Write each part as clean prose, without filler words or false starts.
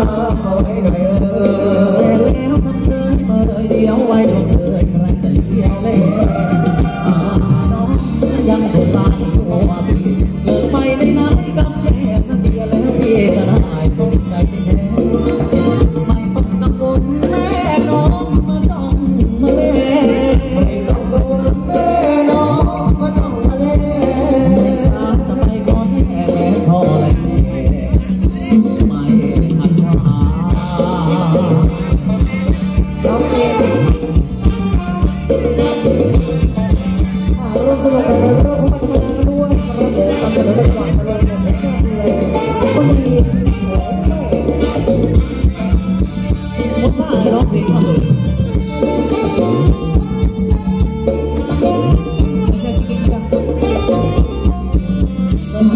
เอาไว้หน่อยแล้วทำเชิญเมื่อเดียวไว้ลงเลยใครจะเลี้ยวเลยน้องยังสงสารตัวพี่เกิดไปในน้ำกับแม่สักเดียวแล้วพี่จะได้สนใจจริงแท้ไม่ต้องกังวลแม่น้องมาต้องมาเล่ไม่ต้องกังวลแม่น้องมาต้องมาเล่ช้าจะไปก่อนแม่แล้วพอเลยไม่ทันหาน้องเองร่วมสนุกกันในรอบของมันกันด้วยทำเสนอได้ก่อนมาเลยคนดีคนบ้าร้องเพลงมาเลยไม่ใช่จริงๆจ้ะน้อง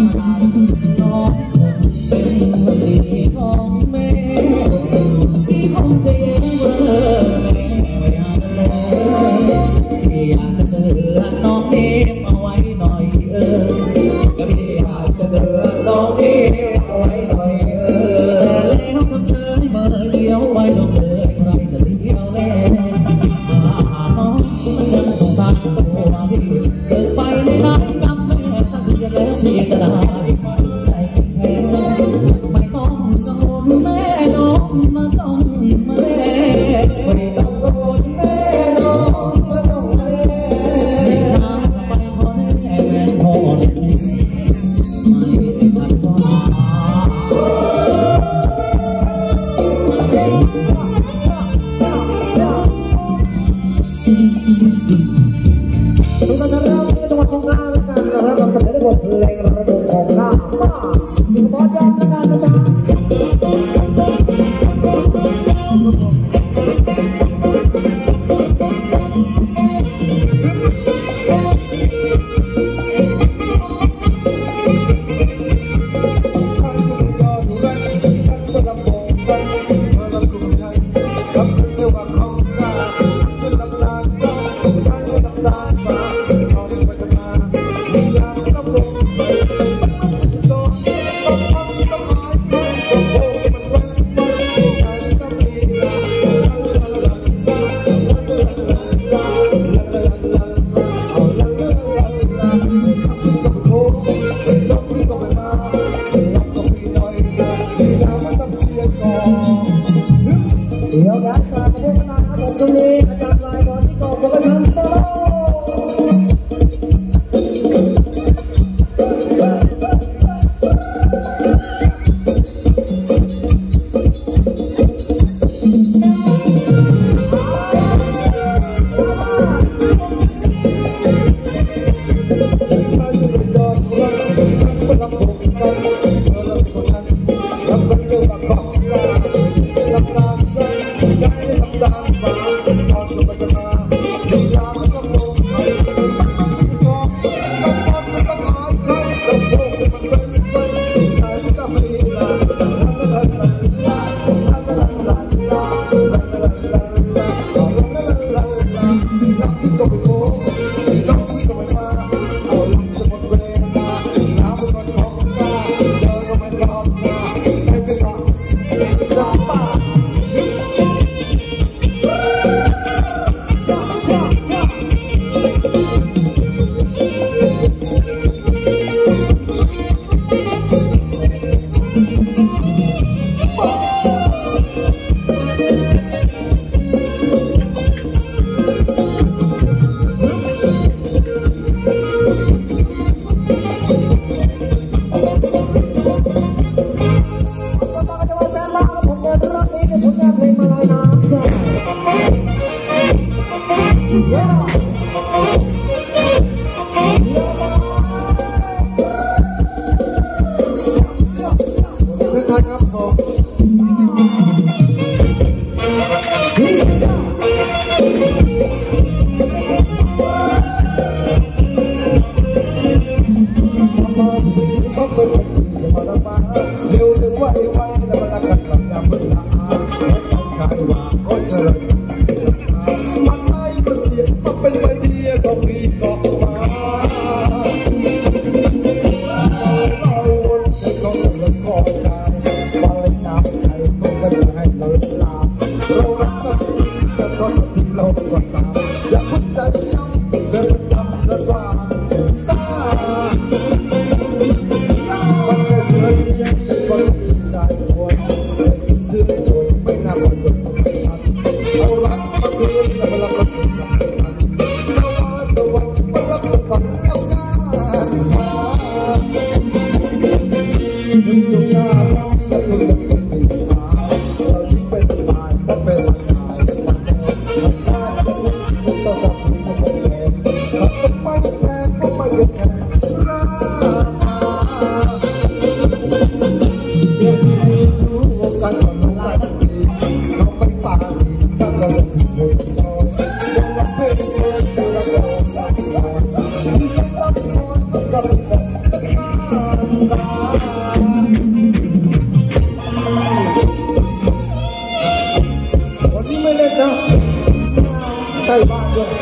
เป็นคนดีของแม่ที่คงจะยังเมื่อแม่ไม่หันเลยอยากจะเตือนน้องเนมเอาไว้หน่อยก็พี่อยากจะเตือนน้องเนมเอาไว้หน่อยแต่แล้วทำเชยเมื่อเดียวไว้ลงเลยใครจะเลี้ยวแน่น้องมันยังสงสารตัวพี่เกิดไปในน้ำกับแม่สักเดือนแล้วพี่จะได้ใจจริงแท้ไม่ต้องกังวลแม่น้องมาต้องมาเล่ไม่ต้องกังวลแม่น้องมาต้องมาเล่ไม่ช้าจะไปขอแน่แม่พอเลยไม่ทันว่าทุกท่านรับที่จังหวัดสงขลาและการรับนำเสนอในบทเพลงระดมของข้าบ้ามีบอสยอมและการนะจ๊ะเดี๋ยวนะฝากประเทศนาครับผมตรงนี้อาจารย์ลายบอลที่กองก็ทำโซโล่เป็นล้บ้านด้วย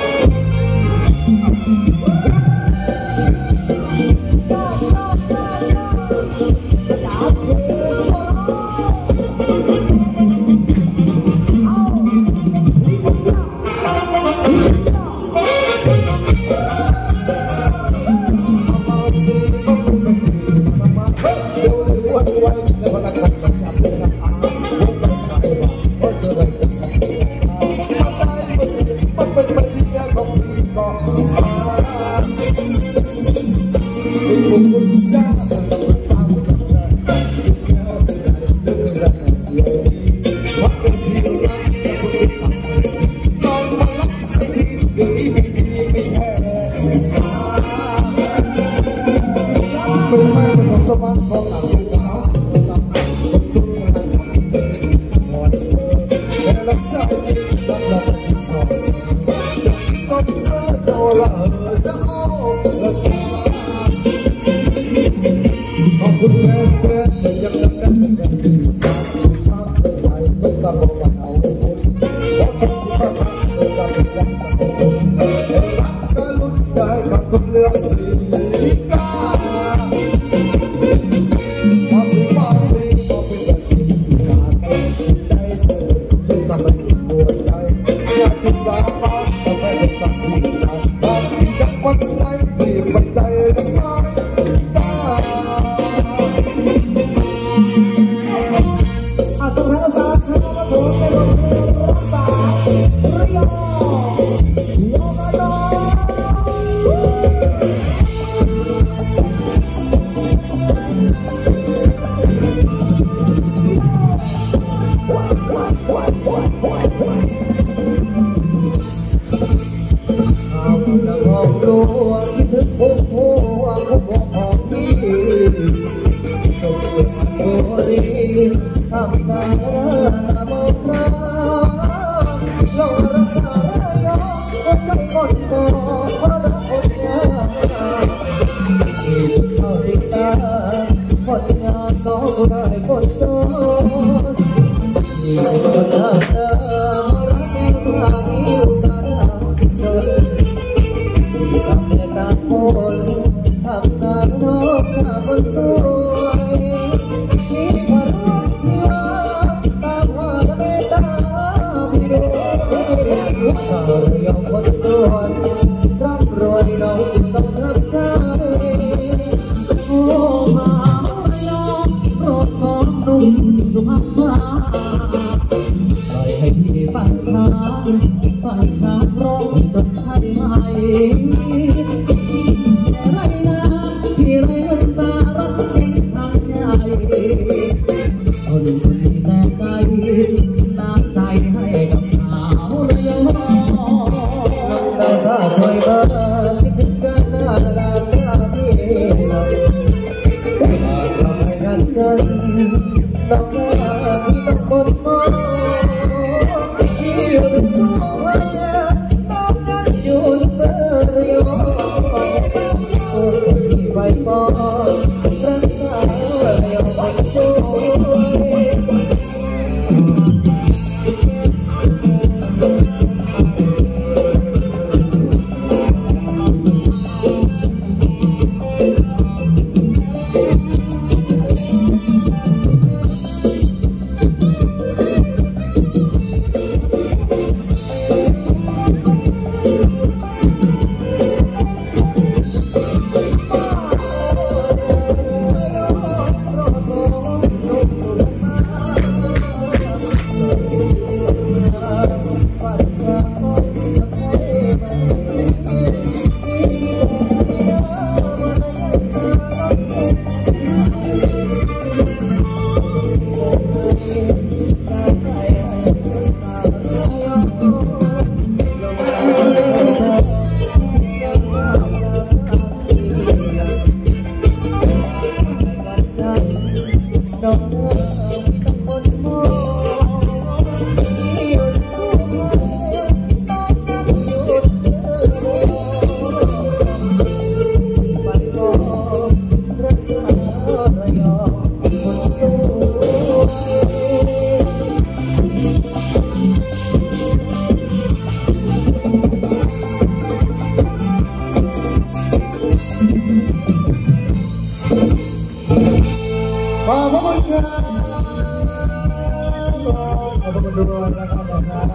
ด้วยแล้วกันนะครับ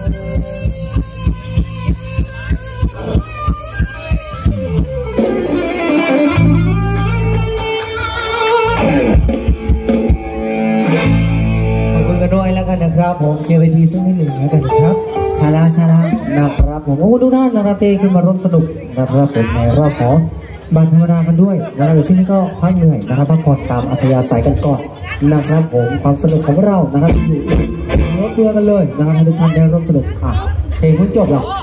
ด้วยแล้วกันนะครับผมเคลียร์เวทีสักนิดหนึ่งแล้วกันครับชาลานะครับผมโอ้ทุกท่านนะครับเตะขึ้นมาร่วมสนุกนะครับผมในรอบของบัตรธรรมดากันด้วยนะครับเดี๋ยวช่วงนี้ก็พักเหนื่อยนะครับพักผ่อนตามอัธยาศัยกันก่อนนะครับผมความสนุกของเรานะครับอยู่รถเรือกันเลยนะครับให้ทุกท่านได้ร่วมสนุกเพลงเพิ่งจบหรอ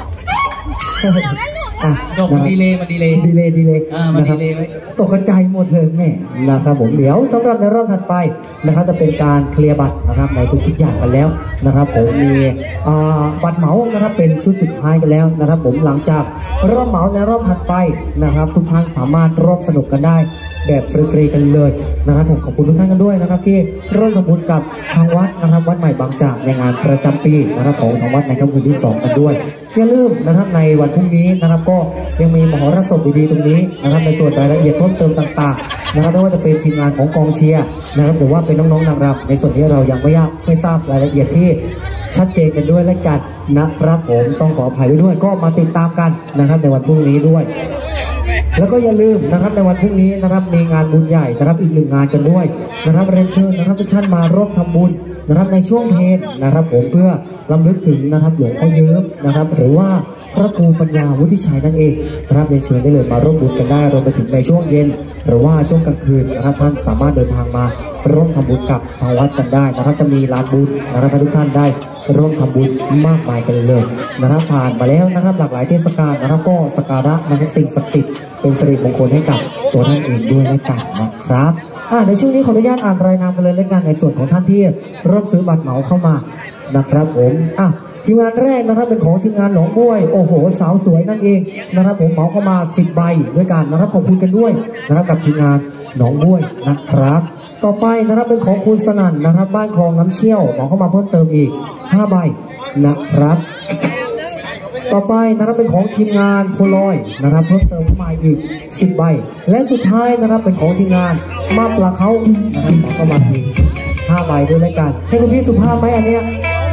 มันดีเลยมันดีเลยตกกระจายหมดเลยแม่นะครับผมเดี๋ยวสำหรับในรอบถัดไปนะครับจะเป็นการเคลียร์บัตรนะครับในทุกๆอย่างกันแล้วนะครับผมมีบัตรเหมานะครับเป็นชุดสุดท้ายกันแล้วนะครับผมหลังจากรอบเหมาในรอบถัดไปนะครับทุกท่านสามารถร่วมสนุกกันได้แบบฟรีๆกันเลยนะครับผมขอบคุณทุกท่านกันด้วยนะครับที่ร่วมทำบุญกับทางวัดนะครับวัดใหม่บางจากในงานประจำปีนะครับของทางวัดในค่ำคืนที่2กันด้วยอย่าลืมนะครับในวันพรุ่งนี้นะครับก็ยังมีมหรสพดีๆตรงนี้นะครับในส่วนรายละเอียดเพิ่มเติมต่างๆนะครับไม่ว่าจะเป็นทีมงานของกองเชียร์นะครับหรือว่าเป็นน้องๆนางรำในส่วนที่เรายังไม่ทราบรายละเอียดที่ชัดเจนกันด้วยและกันนะครับผมต้องขออภัยด้วยก็มาติดตามกันนะครับในวันพรุ่งนี้ด้วยแล้วก็อย่าลืมนะครับในวันพรุ่งนี้นะครับมีงานบุญใหญ่นะครับอีก1 งานกันด้วยนะครับเรียนเชิญนะครับทุกท่านมาร่วมทำบุญนะครับในช่วงเพลนะครับผมเพื่อรำลึกถึงนะครับหลวงพ่อเยิ้มนะครับหรือว่าพระครูปัญญาวุฒิชัยนั่นเองนะครับเรียนเชิญได้เลยมาร่วมบุญกันได้รวมไปถึงในช่วงเย็นหรือว่าช่วงกลางคืนนะครับท่านสามารถเดินทางมาร่วมทำบุญกับทางวัดกันได้นะครับจะมีลานบุญนะครับให้ทุกท่านได้ร่วมทำบุญมากมายกันเลยนะครับผ่านมาแล้วนะครับหลากหลายเทศกาลนะครับก็สักการะนะครับสิ่งศักดิ์สิทธิ์เป็นสิริมงคลให้กับตัวท่านเองด้วยและกันนะครับในช่วงนี้ขออนุญาตอ่านรายนามกันเลยแล้วกันในส่วนของท่านที่ร่วมซื้อบัตรเหมาเข้ามานะครับผมทีมงานแรกนะครับเป็นของทีมงานหนองบ้วยโอ้โหสาวสวยนั่นเองนะครับผมเหมาเข้ามา10 ใบด้วยกันนะครับขอบคุณกันด้วยนะครับกับทีมงานหนองบ้วยนะครับต่อไปนะครับเป็นของคุณสนั่นนะครับบ้านคลองน้ำเชี่ยวเหมาเข้ามาเพิ่มเติมอีก5 ใบนะครับต่อไปนะครับเป็นของทีมงานโพลอยนะครับเพิ่มเติมเข้ามาอีก10 ใบและสุดท้ายนะครับเป็นของทีมงานมาปลาเขานะครับเหมาเข้ามาอีก5 ใบด้วยแล้วกันใช่คุณพี่สุภาพไหมอันเนี้ย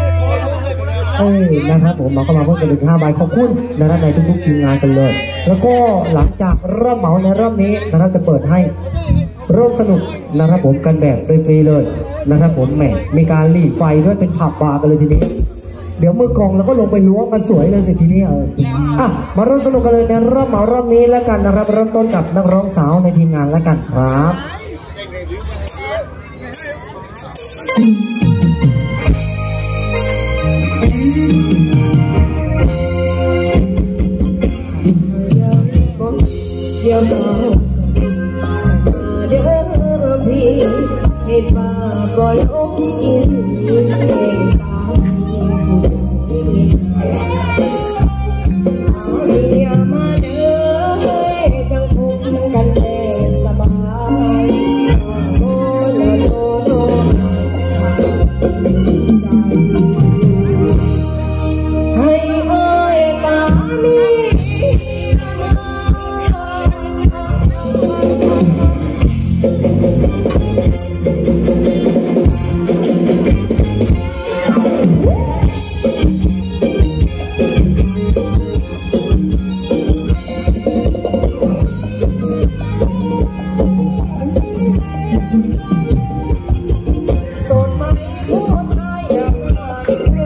นะครับผมเหมาเข้ามาเพิ่มเติมอีก5 ใบขอบคุณนะครับในทุกๆทีมงานกันเลยแล้วก็หลังจากรอบเหมาในรอบนี้นะครับจะเปิดให้ร่วมสนุกนะครับผมกันแบบฟรีๆเลยนะครับผมแหมมีการหลีไฟด้วยเป็นผับบาร์กันเลยทีนี้เดี๋ยวมือกองแล้วก็ลงไปล้วงกันสวยเลยสิทีนี้มาร่วมสนุกกันเลยในรอบเหมารอบนี้แล้วกันนะครับเริ่มต้นกับนักร้องสาวในทีมงานแล้วกันครับเดี๋ยวพี่ให้ป้าบ่อยอกกิน